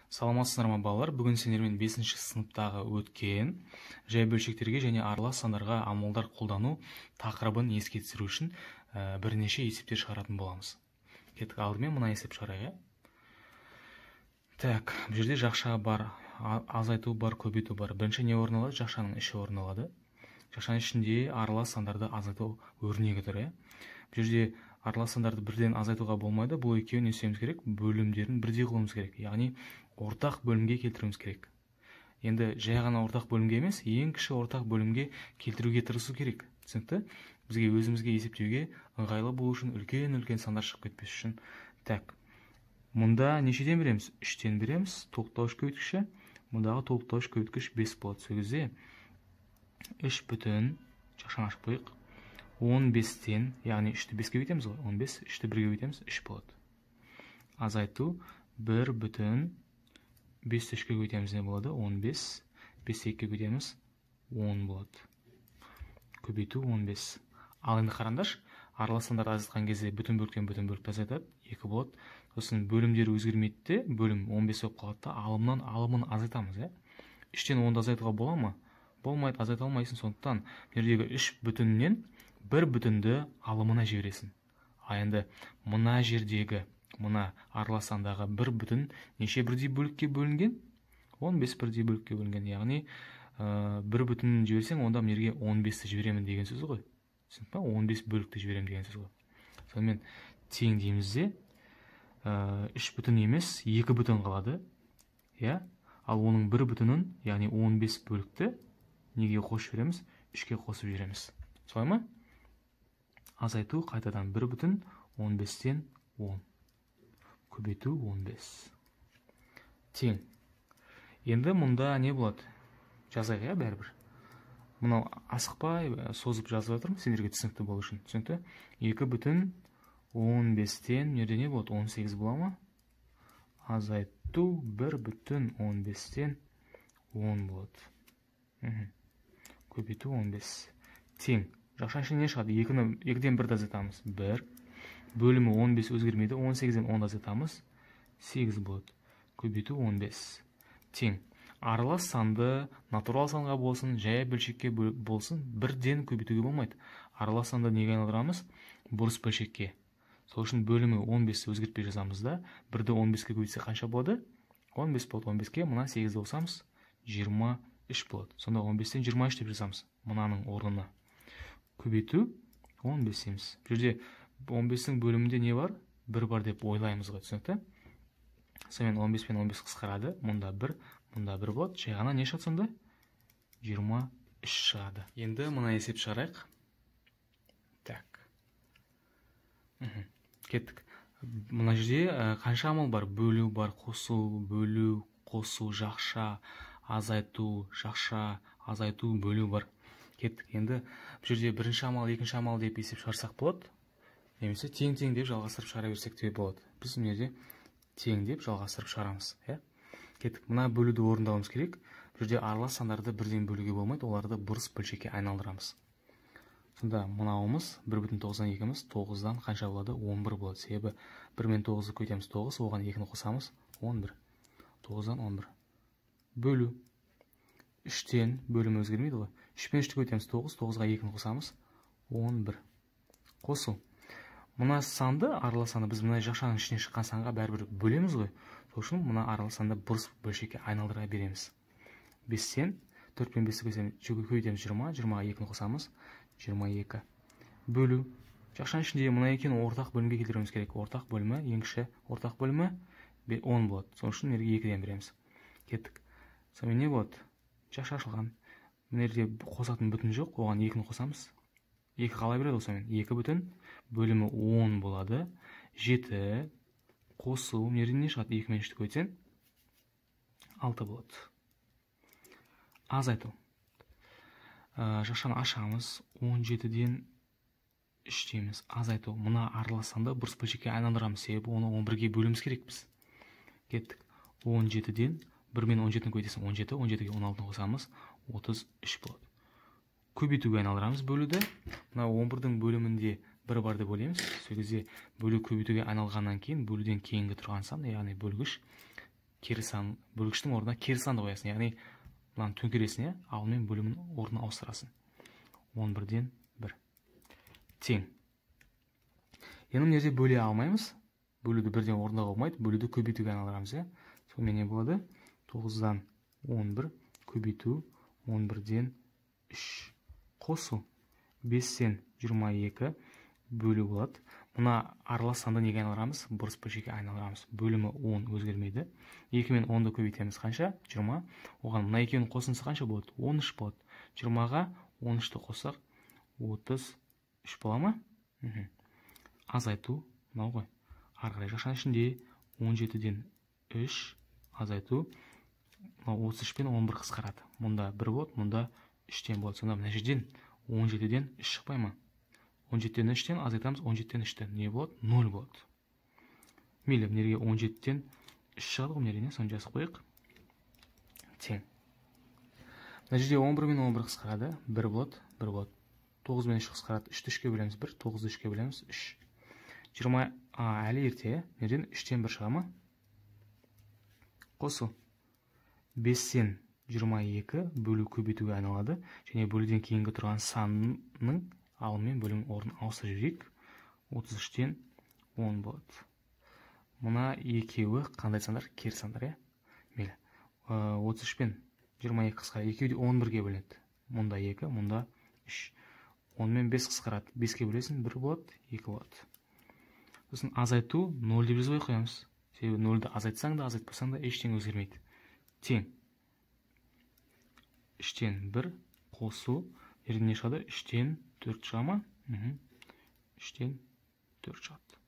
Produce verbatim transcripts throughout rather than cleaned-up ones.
Саламатсыздар ма балалар? Бүгін сендермен бесінші сыныптағы өткен жай бөлшектерге және аралас сандарға амалдар қолдану тақырыбын еске түсіру үшін ә, бірнеше есептер шығаратын боламыз. Кеттік, алдымен мына есеп шығарайық. Так, бұл жерде жақша бар, азайту бар, көбейту бар. Бірінші не орын алады? Жақшаның іші орын алады. Жақшаның ішінде аралас сандарды азайту өрнегі тұр. Бұл жерде аралас сандарды бірден азайтуға болмайды. Бұл екеуін не істеуіміз керек? Бөлімдерін бірдей қылуымыз керек. Яғни ортақ бөлімге келтіруіміз керек. Енді жай ғана ортақ бөлімге емес, ең кіші ортақ бөлімге келтіруге тырысу керек. Түсінікті? Бізге өзімізге есептеуге ыңғайлы болу үшін үлкен-үлкен сандар шығып кетпес үшін. Так. Мұнда нешеден береміз? үштен береміз. Толықтауыш көбейткіші. Мұндағы толықтауыш көбейткіш бес болады. Сол кезде үш бүтін, жақшаны ашып қойық. он бестен, яғни үшті беске көбейтеміз ғой. он бес, үшті бірге көбейтеміз, үш болады. Азайту бір бүтін, бесті үшке көбейтеміз не болады? он бес, бесті екіге көбейтеміз, он болады. Көбейту он бес. Ал енді қараңдаршы, аралас сандарды азайтқан кезде бүтін бөліктен бүтін бөлікті азайтады, екі болады. Сосын бөлімдері өзгермейді де, бөлім он бес болып қалады да, алымнан алымын азайтамыз, ә? үштен онды азайтуға бола ма? Болмайды, азайта алмайсың. Сондықтан жердегі үш бүтіннен бір бүтінді алымына жібересің. А енді мына жердегі, мына аралас сандағы бір бүтін неше бірдей бөлікке бөлінген? он бес бірдей бөлікке бөлінген. Яғни бір бүтін жіберсең, онда мына жерге он бесті жіберемін деген сөз ғой. Түсініп па? он бес бөлікті жіберемін деген сөз ғой. Сонымен тең деймізде үш бүтін емес, екі бүтін қалады. Я? Ал оның бір бүтінін, яғни он бес бөлікті неге қосып жібереміз? үшке қосып жібереміз. Солай ма? Азайту қайтадан бір бүтін, он бестен он. Көбейту он бес. Тең. Енді мұнда не болады? Жазайық, я бәрібір. Мұнау асықпай, созып жазып жатырмын, сендерге түсінікті болу үшін. Түсінікті? екі бүтін, он бестен, нерде не болады? он сегіз бола ма? Азайту бір бүтін, он бестен он болады. Көбейту он бес. Тең. Жақшаның ішіне не шығады? екіден бірді азайтамыз. бір. Бөлімі он бес өзгермейді. он сегізден онды азайтамыз. сегіз болады. Көбейту он бес. Тең. Аралас санды натурал санға болсын, жай бөлшекке болсын, бірден көбейтуге болмайды. Аралас санды неге айналдырамыз? Бұрыс бөлшекке. Сол үшін бөлімі он бесті өзгертпей жазамыз да, бірді он беске көбейтсе қанша болады? он бес болады. он беске мына сегізді қосамыз, жиырма үш болады. Сонда он бестен жиырма үш деп жазамыз. Мынаның орнына. Көбейту он бес дейміз. Бұл жерде он бестің бөлімінде не бар? бір бар деп ойлаймыз ғой, түсінікті? Сонымен он бес пен он бес қысқарады. Мұнда бір, мұнда бір болады. Жай ғана не шығады сонда? жиырма үш шығады. Енді мына есеп шығарайық. Так. Кеттік. Мына жерде қанша амал бар? Бөлу бар, қосу, бөлу, қосу, жақша, азайту, жақша, азайту, бөлу бар. Кеттік. Енді бұл жерде бірінші амал, екінші амал деп есеп шығарсақ болады. Немесе тең-тең деп жалғастырып шығара берсек те болады. Біз мына тең деп жалғастырып шығарамыз. Кеттік. Мына бөлуді орындауымыз керек. Бұл жерде аралас сандарды бірден бөлуге болмайды, оларды бұрыс бөлшекке айналдырамыз. Сонда мынауымыз бір бүтін тоғыздан екіміз, тоғыздан қанша болады? он бір болады. Себебі бір мен тоғызды көйтеміз тоғыз, оған екіні қосамыз, он бір. тоғыздан он бір. Бөлу. үштен бөлімі өзгермейді ғой. үш пен үшті көйтеміз тоғыз, тоғызға екіні қосамыз, он бір. Қосу. Мына санды, аралас санды біз мына жақшаның ішіне шыққан санға бәрібір бөлеміз ғой. Сол үшін мына аралас санды бұрыс бөлшекке айналдыра береміз. бестен төрт пен бесті көйтеміз жиырма, жиырмаға екіні қосамыз, жиырма екі. Бөлу. Жақшаның ішінде мына екеуін ортақ бөлімге келтіруіміз керек. Ортақ бөлімі, ең кіші ортақ бөлімі он болады. Сол үшін екіден береміз. Кеттік. Сонымен не болады? Жақша ашылған. Мына жерде қосатын бүтін жоқ, оған екіні қосамыз. екі қалай береді осымен? екі бүтін, бөлімі он болады. жеті, қосу, мына жерде не шығады? екі мен үшті көйтсең, алты болады. Азайту. Жақшаны ашамыз, он жетіден үш дейміз. Азайту. Мына аралас санды бұрыс бөлшекке айналдырамыз, себебі оны он бірге бөліміз керек біз. Кеттік. он жетіден бір мен он жетіні көйтесің, он жеті, он жетіге он алтыны қосамыз, отыз үш болады. Көбейтуге айналдырамыз бөлуді. Мына он бірдің бөлімінде бір бар деп ойлаймыз. Сол кезде бөлу көбейтуге айналғаннан кейін бөлуден кейінгі тұрған сан, яғни бөлгіш кері сан бөлгіштің орнына кері санды қоясың, яғни мынаны төңкересің, ал мен бөлімнің орнына ауыстырасың. он бірден бір тең. Енді мына жерде бөле алмаймыз. Бөлуді бірден орындауға болмайды, бөлуді көбейтуге айналдырамыз, иә. Сонымен не болады? тоғыздан он бір көбейту он бірден үш қосу бестен жиырма екі бөлу болады. Мына аралас санды неге айналдырамыз? Бұрыс бөлшекке айналдырамыз. Бөлімі он өзгермейді. екі мен онды көбейтеміз қанша? жиырма. Оған мына екеуінің қосындысы қанша болады? он үш болады. жиырмаға он үшті қоссақ отыз үш бола ма? Азайту мынау ғой. Ары қарай жақшаның ішінде он жетіден үш азайту отыз үш пен он бір қысқарады. Мұнда бір болады, мұнда үштен болады. Сонда мына жерден он жетіден үш шықпай ма? он жетіден үштен азайтамыз, он жетіден үштен не болады? нөл болады. Мейлі, мына он жетіден үш шығады ғой, мына соны жазып қойық. Тең. Мына жерде он бір мен он бір қысқарады, бір болады, бір болады. тоғыз мен үш қысқарады, үшті үшке бөлеміз, бір, тоғызды үшке бөлеміз, үш. жиырма, әлі ерте, мерден үштен бір шыға ма? Қосу. бестен жиырма екі бөлу көбейтуге айналады, және бөлуден кейінгі тұрған санның алымен бөлім орнын ауыстырып жіберейік. отыз үштен он болады. Мына екеуі қандай сандар? Кері сандар, иә? Мейлі. отыз үш пен жиырма екі қысқарады. Екеуі де он бірге бөлінеді. Мұнда екі, мұнда үш. он мен бес қысқарады. беске бөлесің, бір болады, екі болады. Сосын азайту нөл деп жазбай қоямыз. Себебі нөлді азайтсаң да, азайтпасаң да ештеңе өзгермейді. Тең. үштен бір қосу. Ерден не шығады? үштен төрт шыға ма? үштен төрт шығады.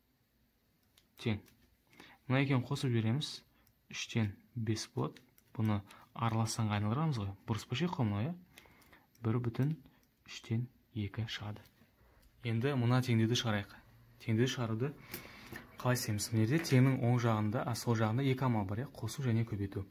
Тең. Мына екеуін қосып жібереміз. үштен бес болады. Бұны аралас санға айналдырамыз ғой. Бұрыс бөлшек қой мынау, иә? бір бүтін үштен екі шығады. Енді мына теңдеуді шығарайық. Теңдеуді шығаруды қалай істейміз? Мына жерде теңнің оң жағында, сол жағында екі амал бар, иә? Қосу және көбейту.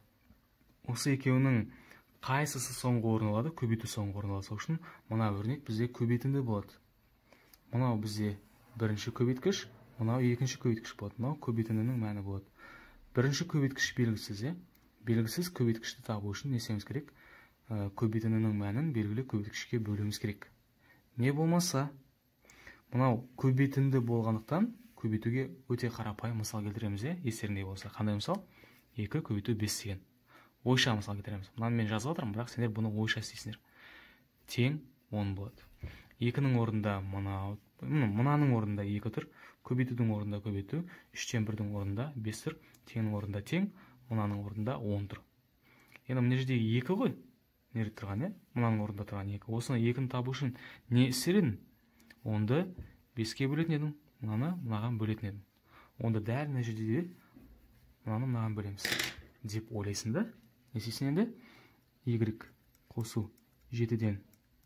Осы екеуінің қайсысы соңғы орын алады? Көбейту соңғы орын алады. Сол үшін мына өрнек бізде көбейтінді болады. Мынау бізде бірінші көбейткіш, мынау екінші көбейткіш болады. Мынау көбейтінінің мәні болады. Бірінші көбейткіш белгісіз, иә? Белгісіз көбейткішті табу үшін не істеуіміз керек? Көбейтінінің мәнін белгілі көбейткішке бөлуіміз керек. Не болмаса, мынау көбейтінді болғандықтан көбейтуге өте қарапайым мысал келтіреміз, иә? Естеріңде болса. Қандай мысал? екі көбейту бес деген. Ойша мысал келтіреміз. Мынаны мен жазып отырмын, бірақ сендер бұны ойша істейсіңдер. Тең он болады. екінің орнында мынау, мынаның орнында екі тұр, көбейтудің орнында көбейту, үштен бірдің орнында бес тұр, теңнің орнында тең, мынаның орнында он тұр. Енді мына жерде екі ғой, нере тұрған, иә? Мынаның орнында тұрған екі. Осыны екіні табу үшін не істер едің? Онды беске бөлетін едің, мынаны мынаған бөлетін едің. Онда дәл мына жерде де мынаны мынаған бөлеміз деп ойлайсың да? Не істейсің енді? Y қосу жетіден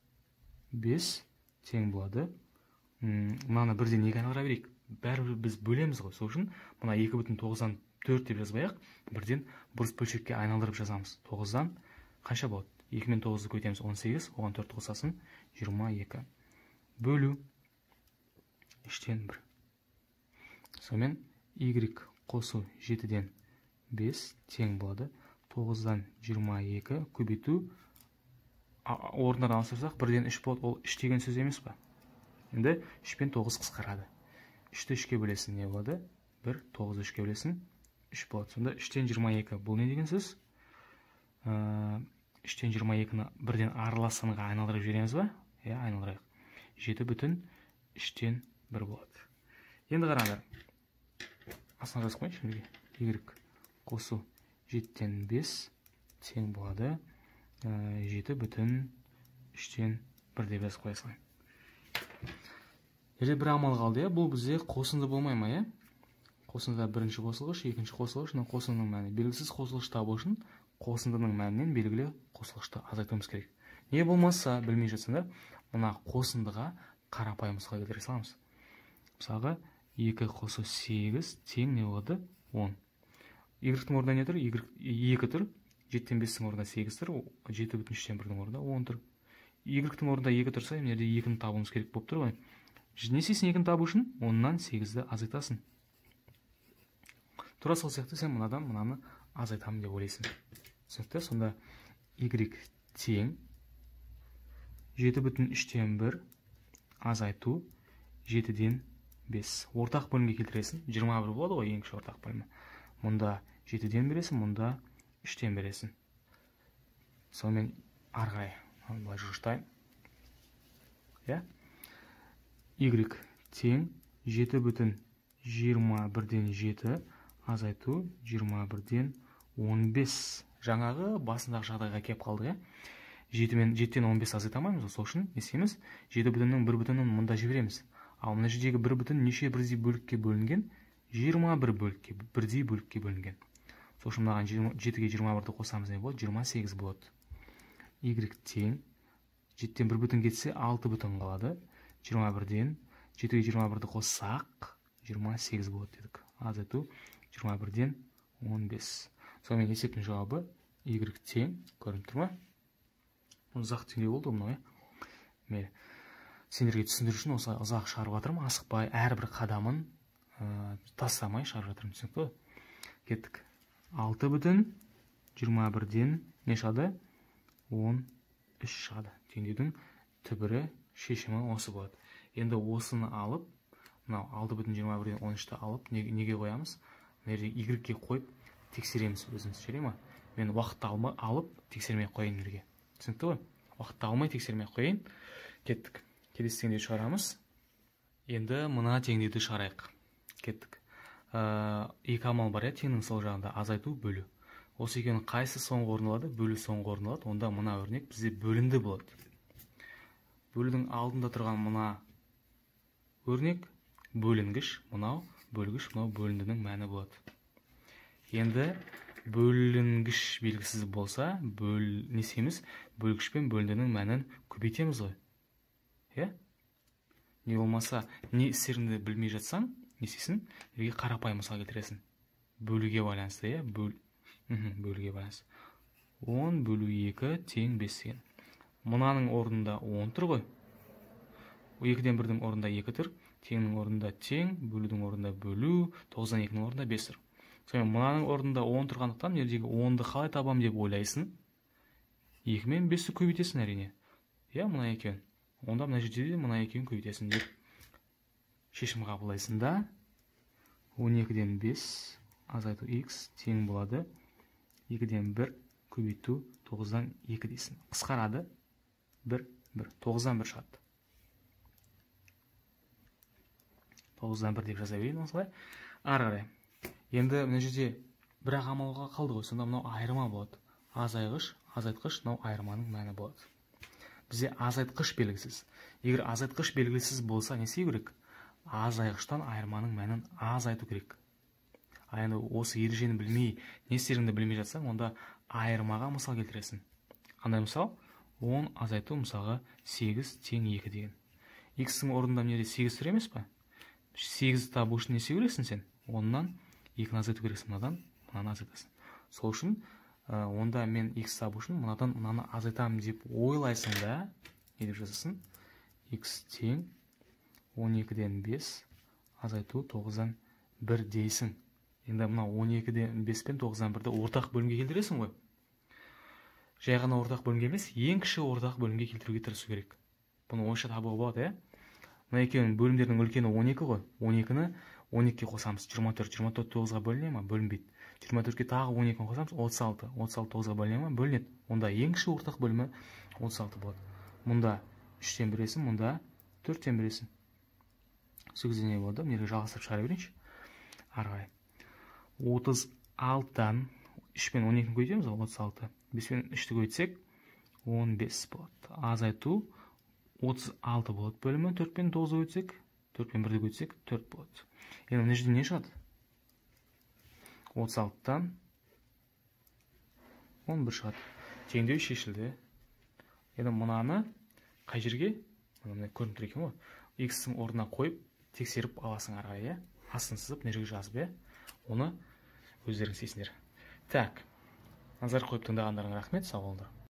бес тең болады. Мынаны бірден екі айналдыра берейік. Бәрібір біз бөлеміз ғой. Сол үшін мына екі бүтін тоғыздан төрт деп жазбайық, бірден бұрыс бөлшекке айналдырып жазамыз. тоғыздан қанша болады? екі мен тоғызды көйтеміз он сегіз, оған төрт қосасын жиырма екі. Бөлу үштен бір. Сонымен Y қосу жетіден бес тең болады. тоғыздан жиырма екі көбейту орындардан ауыстырсақ бірден үш болады. Ол үш деген сөз емес па? Енді үш пен тоғыз қысқарады. үшті үшке бөлесін не болады? бір, тоғызды үшке бөлесін үш болады. Сонда үштен жиырма екі бұл не деген сөз? үштен жиырма екіні бірден аралас санға айналдырып жібереміз ба? Иә, айналдырайық. жеті бүтін үштен бір болады. Енді қараңдар. Астына жазып қойшы жерге. Y қосу жетіден бес тең болады. жеті бүтін үштен бір деп жазып қоясың. Жерде бір амал қалды, иә? Бұл бізде қосынды болмай ма, иә? Қосындыда бірінші қосылғыш, екінші қосылғыш, қосындының мәні. Белгісіз қосылғыш табу үшін қосындының мәнінен белгілі қосылғышты азайтуымыз керек. Не болмаса, білмей жатсаңдар, мына қосындыға қарапайым мысал келтіре саламыз. Мысалға, екі қосу сегіз тең не болады? он. Y-тің орнында не тұр? екі тұр. жетіден бестің орнында сегіз тұр. жеті бүтін үштен бірдің орнында он тұр. Y-тің орнында екі тұрса, мына жерде екіні табуымыз керек болып тұр ғой. Не істейсің екіні табу үшін? оннан сегізді азайтасың. тура сол сияқты сен мынадан мынаны азайтамын деп ойлайсың. Түсінікті? Сонда y тең жеті бүтін үштен бір азайту жетіден бес. Ортақ бөлімге келтіресің. жиырма бір болады ғой ең кіші ортақ бөлімі. Мұнда жетіден бересің, мұнда үштен бересің. Сонымен арғай былай жылыштайын. Я? Y тең жеті бүтін жиырма бірден жеті азайту жиырма бірден он бес. Жаңағы басындағы жағдайға кеп қалды, я? жетіден он бес азайтамаймыз, сол үшін не істейміз? жеті бүтіннің бір бүтінін мұнда жібереміз. Ал мына жердегі бір бүтін неше бірдей бөлікке бөлінген? жиырма бір бөлікке, бірдей бөлікке бөлінген. Сол үшін мынаған жетіге жиырма бірді қосамыз, не болады? жиырма сегіз болады. Y тең жетіден бір бүтін кетсе алты бүтін қалады. жиырма бірден жетіге жиырма бірді қоссақ жиырма сегіз болады дедік. Азайту жиырма бірден он бес. Сонымен есептің жауабы Y тең, көрініп тұр ма? Ұзақ теңдеу болды мынау, е? Мейлі. Сендерге түсіндіру үшін осылай ұзақ шығарып жатырмын, асықпай, әрбір қадамын тастамай шығарып жатырмын, түсінікті? Кеттік. алты бүтін жиырма бірден не шығады? он үш шығады. Теңдеудің түбірі шешімі осы болады. Енді осыны алып, мынау алты бүтін жиырма бірден он үшті алып, неге қоямыз? Y-ге қойып тексереміз өзіміз, шере ма? Мен уақытты алып тексермей қойын бірге. Түсінікті ғой? Уақытты алмай тексермей қойын. Кеттік. Келесі теңдеу шығарамыз. Енді мына теңдеуді шығарайық. Кеттік. Екі амал бар, теңнің сол жағында азайту, бөлу. Осы екеуінің қайсы соңғы орын алады? Бөлу соңғы орын алады. Онда мына өрнек бізде бөлінді болады. Бөлудің алдында тұрған мына өрнек бөлінгіш, мынау бөлгіш, мынау бөліндінің мәні болады. Енді бөлінгіш белгісіз болса, не істейміз? Бөлгіш пен бөліндінің мәнін көбейтеміз ғой. Е? Не болмаса, не істеріңді білмей жатсаң, не істейсің? Ерге қарапайым мысал келтіресің. Бөлуге байланысты, е? Бөлуге байланысты. он бөлу екі тең бес деген. Мынаның орнында он тұр ғой. екіден бірдің орнында екі тұр. Теңнің орнында тең, бөлудің орнында бөлу, тоғыздан екінің орнында бес тұр. Сонымен мынаның орнында он тұрғандықтан, жердегі онды қалай табам деп ойлайсың? екі мен бесті көбейтесің әрине. Я, мына екеуін. Онда мына жерде де мына екеуін көбейтесің деп шешім қабылдайсың да. он екіден бес азайту x тең болады. екіден бір көбейту тоғыздан екі дейсің. Қысқарады. бір, бір. тоғыздан бір шығады. тоғыздан бір деп жаза берейін осылай. Ары қарай. Енді мына жерде бірақ амалға қалды ғой. Сонда мынау айырма болады. Азайғыш, азайтқыш, мынау айырманың мәні болады. Бізде азайтқыш белгісіз. Егер азайтқыш белгісіз болса, не істеу керек? Азайғыштан айырманың мәнін азайту керек. Енді осы ережені білмей, не істеріңді білмей жатсаң, онда айырмаға мысал келтіресің. Қандай мысал? он азайту мысалға сегіз тең екі деген. X-ің орнында неде сегіз тұр емес па? сегізді табу үшін не істеу керексің сен? оннан екіні азайту керексің, мынадан мынаны азайтасың. Сол үшін онда мен x табу үшін мынадан мынаны азайтамын деп ойлайсың да, не деп жазасың? X тең он екіден бес азайту тоғыздан бір дейсің. Енді мына он екіден бес пен тоғыздан бірді ортақ бөлімге келтіресің ғой. Жай ғана ортақ бөлімге емес, ең кіші ортақ бөлімге келтіруге тырысу керек. Бұны ойша табуға болады, е? Мына екеуінің бөлімдерінің үлкені он екі ғой. он екіні он екіге қосамыз. жиырма төрт. жиырма төрт тоғызға бөліне ма? Бөлінбейді. жиырма төртке тағы он екіні қосамыз. отыз алты. отыз алты тоғызға бөліне ма? Бөлінеді. Онда ең кіші ортақ бөлімі отыз алты болады. Мұнда үштен бересің, мұнда төрттен бересің. сегізден не болды? Мерге жалғастырып шығара берейінші. Ары қарай. отыз алтыдан үш пен он екіні көйтеміз, отыз алты. бес пен үшті көйтсек он бес болады. Азайту отыз алты болады бөлімі. төрт пен тоғызды көйтсек, төрт пен бірді көйтсек төрт болады. Енді мына жерде не шығады? отыз алтыдан он бір шығады. Теңдеу шешілді. Енді мынаны қай жерге? Мына көрініп тұр екен ғой. X-ің орнына қойып тексеріп аласың ары қарай, астын сызып, мына жерге жазып, оны өздерің істейсіңдер. Так, назар қойып тыңдағандарыңа рахмет, сау болыңдар.